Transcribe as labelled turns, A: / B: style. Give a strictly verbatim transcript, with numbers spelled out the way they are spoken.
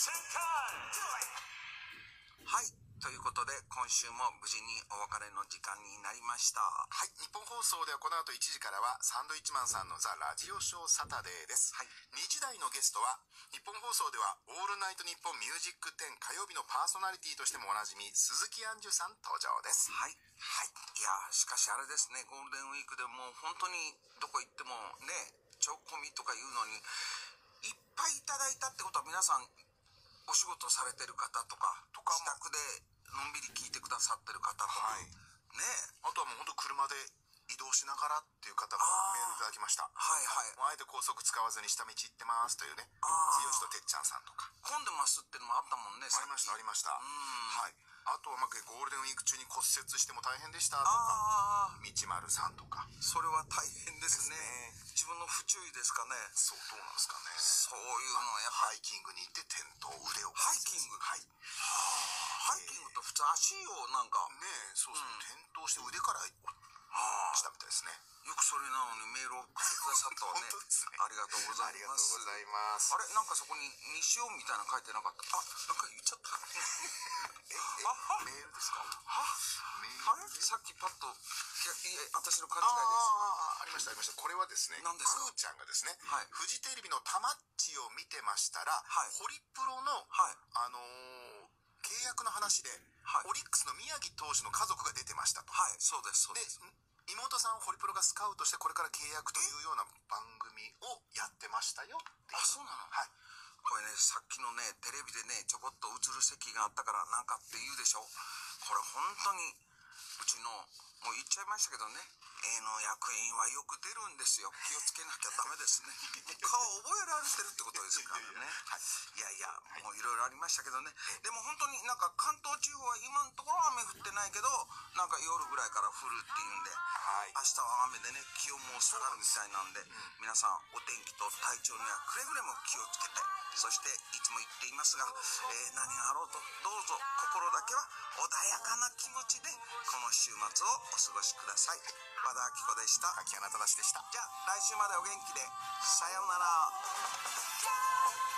A: はい、ということで今週も無事にお別れの時間になりました。
B: はい、日本放送ではこの後いちじからはサンドイッチマンさんのザ・ラジオショーサタデーです。はい、にじ台のゲストは日本放送ではオールナイトニッポンミュージックテン火曜日のパーソナリティとしてもおなじみ鈴木杏樹さん登場です。
A: はい、はい、いやしかしあれですね、ゴールデンウィークでもう本当にどこ行ってもね超コミとか言うのにいっぱいいただいたってことは、皆さんお仕事されてる方とかとか自宅でのんびり聞いてくださってる方とか、はい、ね
B: あとはもう本当車で移動しながらっていう方もメールいただきました。はいはい。あえて高速使わずに下道行ってますというね、剛とてっちゃんさんとか。
A: 混んでますっていうのもあったもんね。
B: ありましたありました。はい。あとはまあゴールデンウィーク中に骨折しても大変でしたとか、道丸さんとか。
A: それは大変ですね。自分の不注意ですかね。
B: そう、どうなんですかね。
A: そういうのはやっぱ
B: ハイキングに行って転倒、腕を。
A: ハイキング。はい。ハイキングと普通足をなんか
B: ねえ、そうそう、転倒して腕からしたみたいですね。
A: よくそれなのにメールを送ってくださったわね。
B: 本当ですね。
A: ありがとうございます。
B: ありがとうございます。
A: あれ、なんかそこに西尾みたいなの書いてなかった。あ、なんか言っちゃった。
B: え、え、メールですか？
A: は
B: メ
A: あれさっきパッと、いや、いや、私の勘違いです。
B: ああ、ありましたありました。これはですね、
A: 何ですか？
B: くーちゃんがですね、
A: はい、
B: フジテレビのタマッチを見てましたら、はい、ホリプロの、はい、あのー、契約の話で、はい、オリックスの宮城投手の家族が出てましたと。
A: はい、そうです、そうです。
B: で妹さん、ホリプロがスカウトしてこれから契約というような番組をやってましたよっていう。
A: あ、そうなの？
B: はい。
A: これね、さっきのね、テレビでね、ちょこっと映る席があったからなんかって言うでしょ。これ本当に、うちの、もう言っちゃいましたけどね、A の役員はよく出るんですよ。気をつけなきゃダメですね。顔覚えられてるってことですからね。はい、いやいや、もういろいろありましたけどね。でも本当になんか関東地方は今のところ雨降ってないけど、なんか夜ぐらいから降るっていうんで、はい、明日は雨でね、気温も下がるみたいなんで、うん、皆さんお天気と体調にはくれぐれも気をつけて、そしていつも言っていますが、えー、何があろうとどうぞ心だけは穏やかな気持ちでこの週末をお過ごしください。和田アキ子でした。
B: 秋穴正でした。
A: じゃあ来週までお元気で。さようなら。